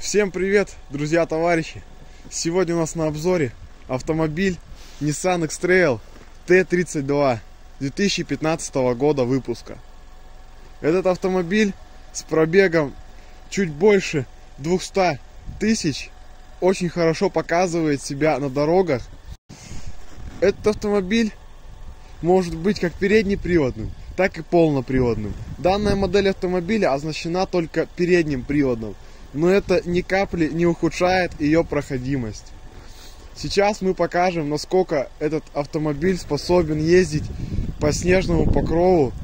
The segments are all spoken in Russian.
Всем привет, друзья, товарищи! Сегодня у нас на обзоре автомобиль Nissan X-Trail T32 2015 года выпуска. Этот автомобиль с пробегом чуть больше 200 тысяч очень хорошо показывает себя на дорогах. Этот автомобиль может быть как переднеприводным, так и полноприводным. Данная модель автомобиля оснащена только передним приводом, но это ни капли не ухудшает ее проходимость. Сейчас мы покажем, насколько этот автомобиль способен ездить по снежному покрову.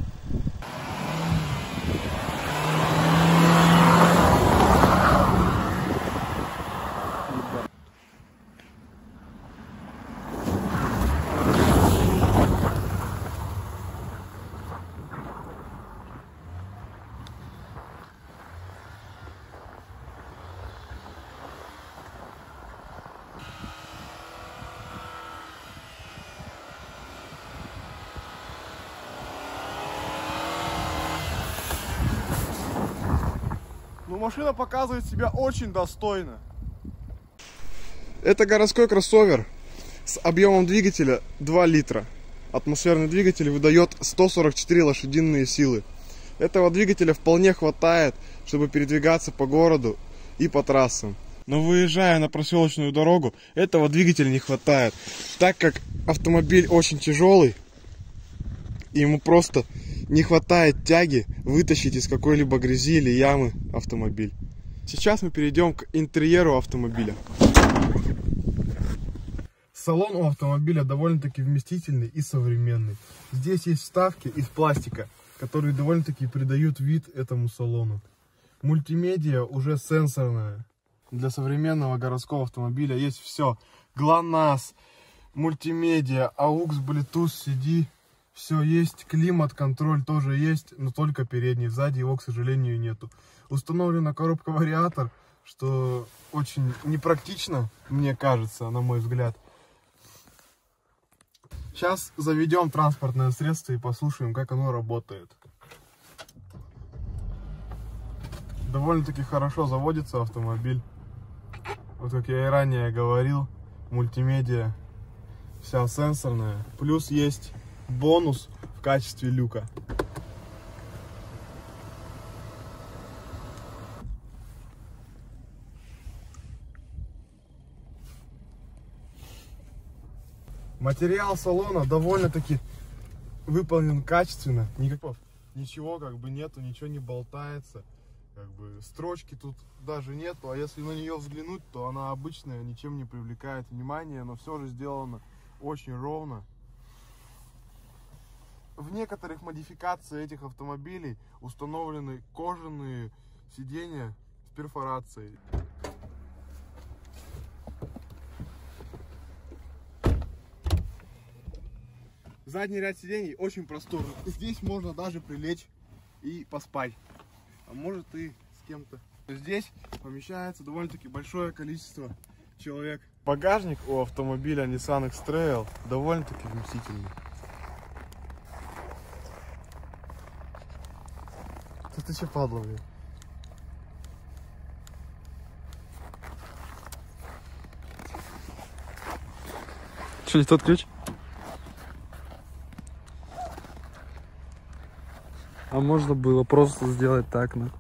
Но машина показывает себя очень достойно. Это городской кроссовер с объемом двигателя 2 литра. Атмосферный двигатель выдает 144 лошадиные силы. Этого двигателя вполне хватает, чтобы передвигаться по городу и по трассам. Но выезжая на проселочную дорогу, этого двигателя не хватает, так как автомобиль очень тяжелый, и ему просто не хватает тяги вытащить из какой-либо грязи или ямы автомобиль. Сейчас мы перейдем к интерьеру автомобиля. Салон у автомобиля довольно-таки вместительный и современный. Здесь есть вставки из пластика, которые довольно-таки придают вид этому салону. Мультимедиа уже сенсорная. Для современного городского автомобиля есть все. GLONASS, мультимедиа, AUX, Bluetooth, CD. Все есть, климат-контроль тоже есть, но только передний, сзади его, к сожалению, нету. Установлена коробка-вариатор, что очень непрактично, мне кажется, на мой взгляд. Сейчас заведем транспортное средство и послушаем, как оно работает. Довольно-таки хорошо заводится автомобиль. Вот как я и ранее говорил, мультимедиа вся сенсорная. Плюс есть бонус в качестве люка. Материал салона довольно-таки выполнен качественно. Ничего как бы нету, ничего не болтается. Как бы строчки тут даже нету, а если на нее взглянуть, то она обычная, ничем не привлекает внимания, но все же сделано очень ровно. В некоторых модификациях этих автомобилей установлены кожаные сиденья с перфорацией. Задний ряд сидений очень просторный. Здесь можно даже прилечь и поспать. А может и с кем-то. Здесь помещается довольно-таки большое количество человек. Багажник у автомобиля Nissan X-Trail довольно-таки вместительный. Ты че, падла, блин? Что, не тот ключ? А можно было просто сделать так, ну.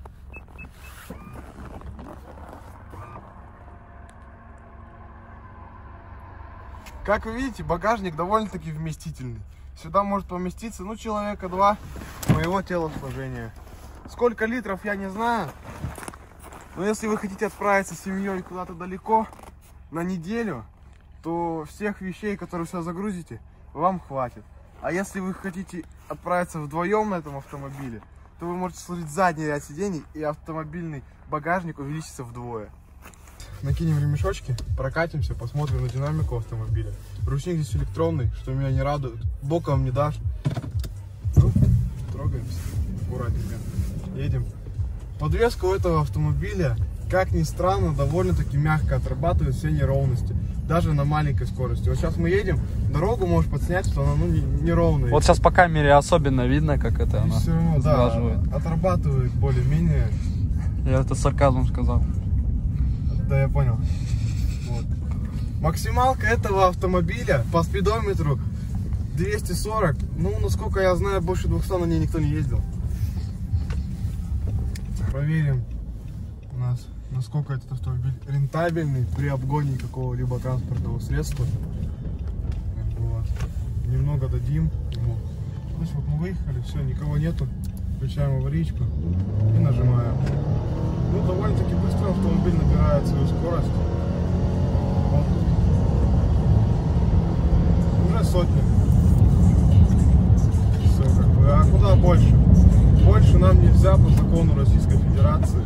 Как вы видите, багажник довольно-таки вместительный. Сюда может поместиться, ну, человека 2 моего телосложения. Сколько литров, я не знаю. Но если вы хотите отправиться с семьей куда-то далеко на неделю, то всех вещей, которые сюда загрузите, вам хватит. А если вы хотите отправиться вдвоем на этом автомобиле, то вы можете сложить задний ряд сидений, и автомобильный багажник увеличится вдвое. Накинем ремешочки, прокатимся, посмотрим на динамику автомобиля. Ручник здесь электронный, что меня не радует. Боком не дашь. Ну, трогаемся аккуратненько. Едем. Подвеска у этого автомобиля, как ни странно, довольно-таки мягко отрабатывает все неровности. Даже на маленькой скорости. Вот сейчас мы едем, дорогу можешь подснять, что она неровная. Вот сейчас по камере особенно видно, как это она сглаживает. Да, отрабатывает более-менее. Я это с сарказмом сказал. Да, я понял. Вот. Максималка этого автомобиля по спидометру 240. Ну, насколько я знаю, больше 200 на ней никто не ездил. Проверим у нас, насколько этот автомобиль рентабельный при обгоне какого-либо транспортного средства. Вот. Немного дадим ему. То есть вот мы выехали, все, никого нету. Включаем аварийку и нажимаем. Ну, довольно-таки быстро автомобиль набирает свою скорость. Вот. Уже сотня. Все, как бы. А куда больше? Больше нам нельзя по закону Российской Федерации.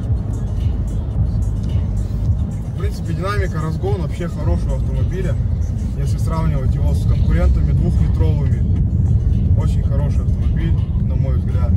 В принципе, динамика, разгон вообще хорошего автомобиля. Если сравнивать его с конкурентами двухлитровыми. Очень хороший автомобиль, на мой взгляд.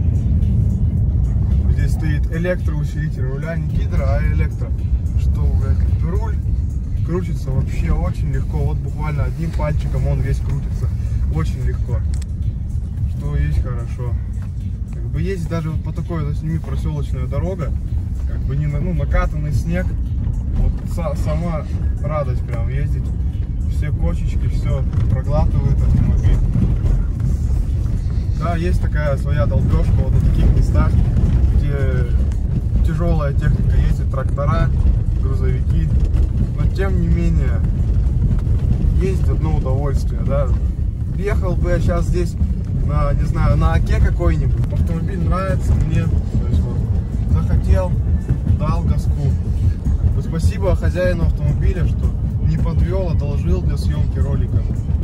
Здесь стоит электроусилитель руля, не гидро, а электро. Что, блядь, руль крутится вообще очень легко. Вот буквально одним пальчиком он весь крутится. Очень легко. Что есть хорошо. Как бы ездить даже вот по такой, вот, сними проселочная дорога, как бы не накатанный снег. Вот сама радость прям ездить. Все кочечки, все проглатывает автомобиль. Да, есть такая своя долбежка вот на таких местах, где тяжелая техника ездит, трактора, грузовики. Но тем не менее, есть одно удовольствие, да. Ехал бы я сейчас здесь на, не знаю, на Оке какой-нибудь, автомобиль нравится мне, то есть вот, захотел, дал газку. Спасибо хозяину автомобиля, что не подвел, одолжил для съемки ролика.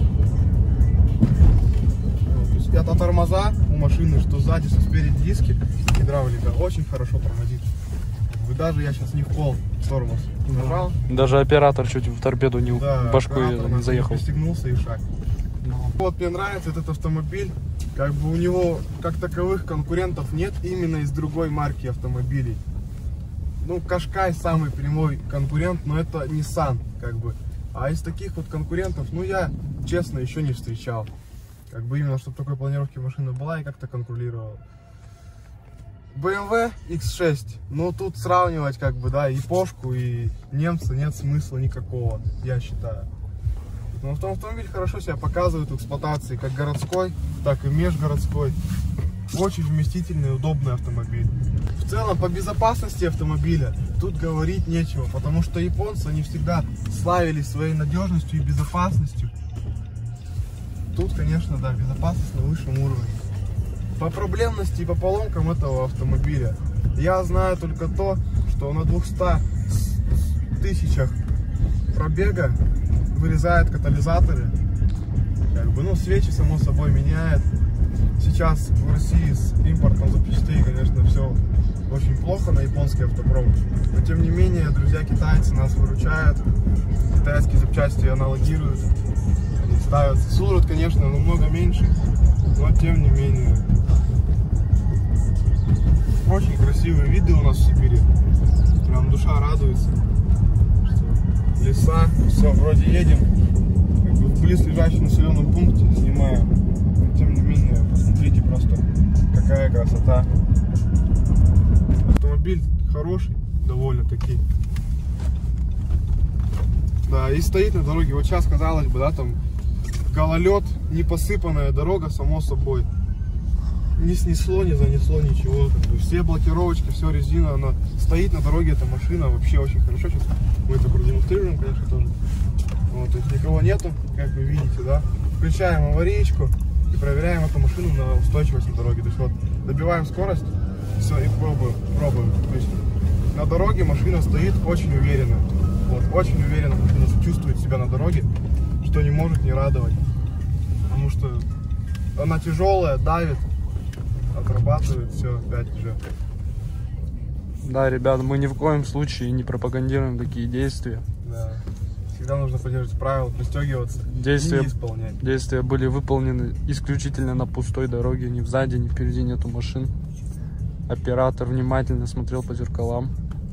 Это тормоза у машины, что сзади, что спереди диски, гидравлика очень хорошо тормозит. Даже я сейчас не в пол тормоз нажал. Даже оператор чуть в торпеду не, да, башку не заехал. Пристегнулся и шаг. Вот мне нравится этот автомобиль. Как бы у него как таковых конкурентов нет именно из другой марки автомобилей. Ну, Qashqai самый прямой конкурент, но это Nissan, как бы. А из таких вот конкурентов, ну, я, честно, еще не встречал. Как бы именно, чтобы такой планировки машина была и как-то конкурировала. BMW X6, ну, тут сравнивать, как бы, да, япошку и немца нет смысла никакого, я считаю. Но автомобиль хорошо себя показывает в эксплуатации, как городской, так и межгородской. Очень вместительный, удобный автомобиль. В целом, по безопасности автомобиля тут говорить нечего, потому что японцы, они всегда славились своей надежностью и безопасностью. Тут, конечно, да, безопасность на высшем уровне. По проблемности и по поломкам этого автомобиля я знаю только то, что на 200 тысячах пробега вырезает катализаторы. Как бы, ну, свечи, само собой, меняет. Сейчас в России с импортом запчастей, конечно, все очень плохо на японский автопром. Но, тем не менее, друзья китайцы нас выручают. Китайские запчасти аналогируют. Они ставятся. Служат, конечно, намного меньше. Но, тем не менее. Очень красивые виды у нас в Сибири. Прям душа радуется. Что леса, все, вроде едем. Как бы в близлежащем населенном пункте снимаем. Но, тем не менее, посмотрите просто, какая красота. Автомобиль хороший, довольно-таки. Да, и стоит на дороге. Вот сейчас, казалось бы, да, там гололед, непосыпанная дорога, само собой. Не снесло, не занесло ничего. Все блокировочки, все резина, она стоит на дороге, эта машина вообще очень хорошо. Сейчас мы это продемонстрируем, конечно, тоже. Вот, то есть никого нету, как вы видите, да. Включаем аварийку и проверяем эту машину на устойчивость на дороге. То есть вот добиваем скорость, все, и пробуем. То есть на дороге машина стоит очень уверенно. Вот, очень уверенно машина чувствует себя на дороге, что не может не радовать. Потому что она тяжелая, давит, отрабатывает все опять же. Да, ребят, мы ни в коем случае не пропагандируем такие действия. Да. Всегда нужно поддерживать правила, пристегиваться и не исполнять. Действия были выполнены исключительно на пустой дороге, ни сзади, ни впереди нету машин. Оператор внимательно смотрел по зеркалам.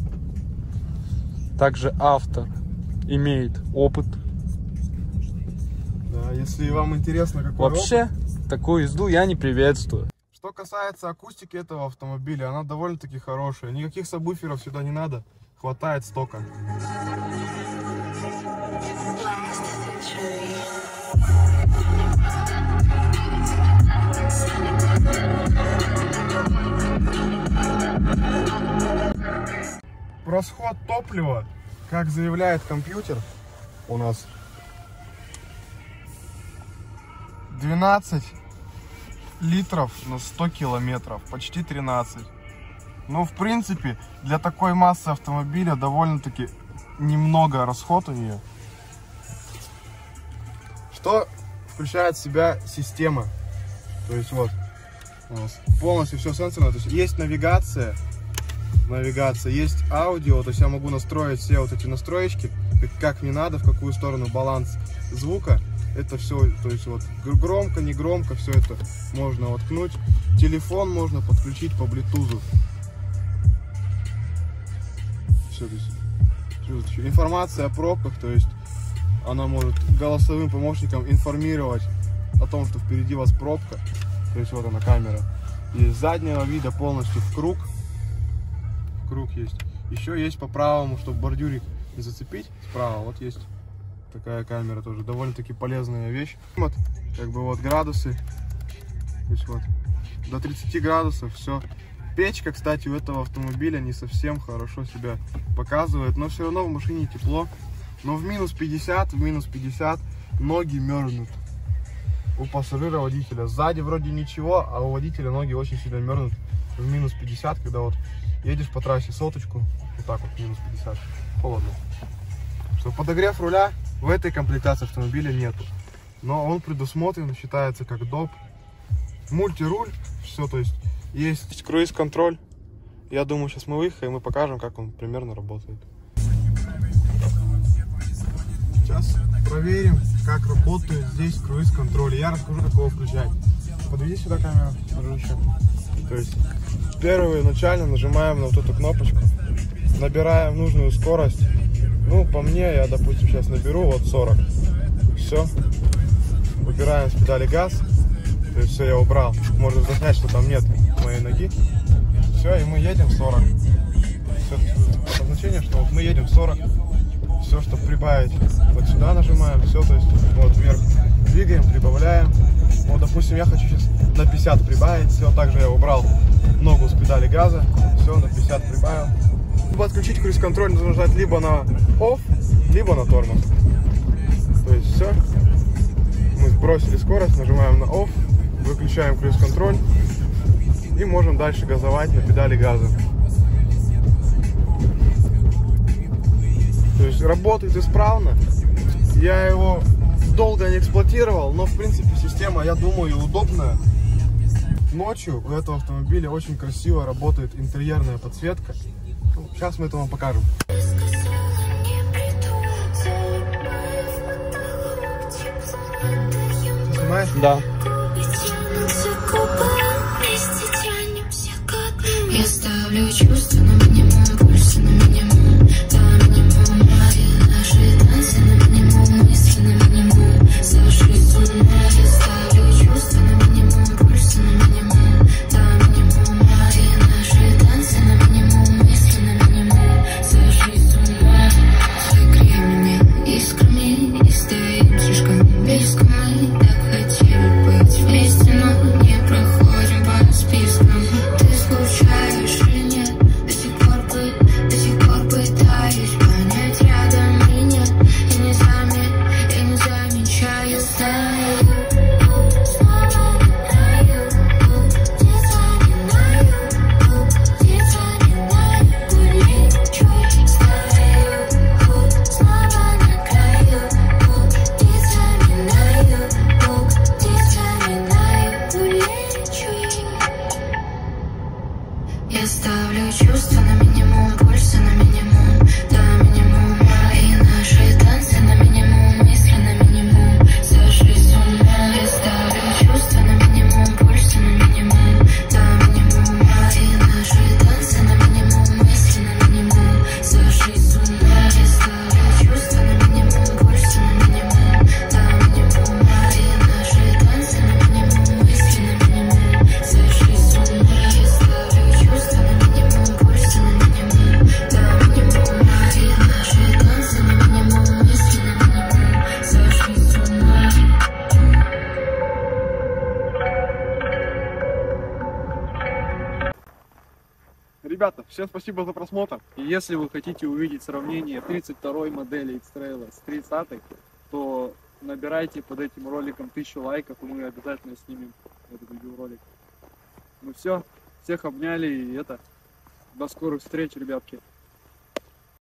Также автор имеет опыт. Да, если вам интересно, какой вообще, опыт, такую езду я не приветствую. Что касается акустики этого автомобиля, она довольно-таки хорошая. Никаких сабвуферов сюда не надо. хватает стока. Расход топлива, как заявляет компьютер, у нас 12 литров на 100 километров, почти 13. Но в принципе для такой массы автомобиля довольно-таки немного расход у нее. Что включает в себя система? То есть вот у нас полностью все сенсорно. То есть есть навигация, есть аудио, то есть я могу настроить все вот эти настроечки, как мне надо, в какую сторону баланс звука. Это все, то есть вот громко, не громко, все это можно воткнуть. Телефон можно подключить по Bluetooth. Все, то есть, информация о пробках, то есть она может голосовым помощником информировать о том, что впереди вас пробка. То есть вот она камера. И с заднего вида полностью в круг есть. Еще есть по правому, чтобы бордюрик не зацепить. Справа вот есть такая камера, тоже довольно-таки полезная вещь. Вот, как бы вот градусы. То есть вот до 30 градусов все. Печка, кстати, у этого автомобиля не совсем хорошо себя показывает, но все равно в машине тепло. Но в минус 50 ноги мерзнут у пассажира, водителя. Сзади вроде ничего, а у водителя ноги очень сильно мерзнут в минус 50, когда вот едешь по трассе соточку, вот так вот минус 50, холодно. Что подогрев руля в этой комплектации автомобиля нету, но он предусмотрен, считается как доп. Мультируль, все, то есть есть круиз-контроль. Я думаю, сейчас мы выехаем и покажем, как он примерно работает. Сейчас проверим, как работает здесь круиз-контроль. Я расскажу, как его включать. Подведи сюда камеру, дружище. То есть начально нажимаем на вот эту кнопочку, набираем нужную скорость. Ну, по мне, я, допустим, сейчас наберу вот 40. Все. Убираем с педали газ. То есть все, я убрал. Можно заснять, что там нет моей ноги. Все, и мы едем 40. Все, обозначение, что вот мы едем 40. Все, чтобы прибавить, вот сюда нажимаем. Все, то есть вот вверх двигаем, прибавляем. Вот, допустим, я хочу сейчас на 50 прибавить. Все, также я убрал ногу с педали газа. Все, на 50 прибавил. Чтобы отключить круиз-контроль, нужно нажать либо на OFF, либо на тормоз. То есть все. Мы сбросили скорость, нажимаем на OFF, выключаем круиз-контроль и можем дальше газовать на педали газа. То есть работает исправно. Я его долго не эксплуатировал, но в принципе система, я думаю, удобная. Ночью у этого автомобиля очень красиво работает интерьерная подсветка. Сейчас мы это вам покажем. Ты снимаешь? Да. Я ставлю чувства на минимум, пульсы на минимум, да, минимум, наши танцы на минимум, мысли на минимум, сошли с ума. Я ставлю чувства на минимум, пульсы на минимум, да, минимум, наши танцы на минимум, мысли на минимум, сошли с ума. Закрепленными искрами и стоим слишком близко, мы так хотели быть вместе, но не проходим по спискам. Ты скучаешь или нет? До сих пор бы Ребята, всем спасибо за просмотр. И если вы хотите увидеть сравнение 32-й модели X-Trail с 30-й, то набирайте под этим роликом 1000 лайков, и мы обязательно снимем этот видеоролик. Ну все, всех обняли, и до скорых встреч, ребятки.